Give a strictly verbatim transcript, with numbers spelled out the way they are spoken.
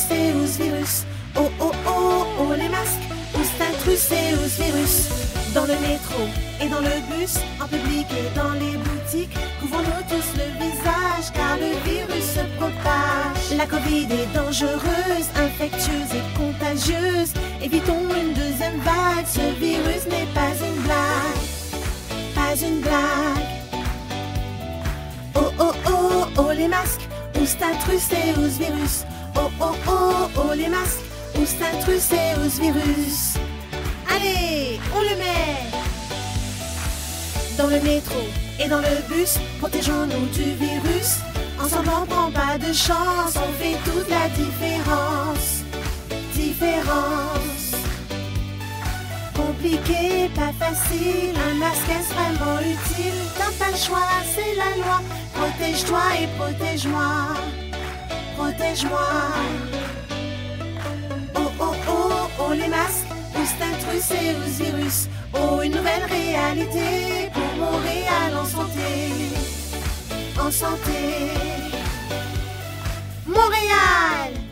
et ous virus. Oh oh oh oh les masques, ous intrus et ous virus. Dans le métro et dans le bus, en public et dans les boutiques, couvrons-nous tous le visage car le virus se propage. La Covid est dangereuse, infectieuse et contagieuse. Évitons une deuxième vague, ce virus n'est pas une blague. Pas une blague. Oh oh oh oh les masques, ous intrus et ous virus. Oh oh oh oh les masques, ous intrus et ous virus. Allez, on le met dans le métro et dans le bus, protégeons-nous du virus. Ensemble on prend pas de chance, on fait toute la différence. Différence. Compliqué, pas facile, un masque est vraiment utile. T'as pas le choix, c'est la loi. Protège-toi et protège-moi. Protège-moi. Oh oh oh oh les masques, ous intrus et ous virus. Oh, une nouvelle réalité pour Montréal en santé. En santé. Montréal!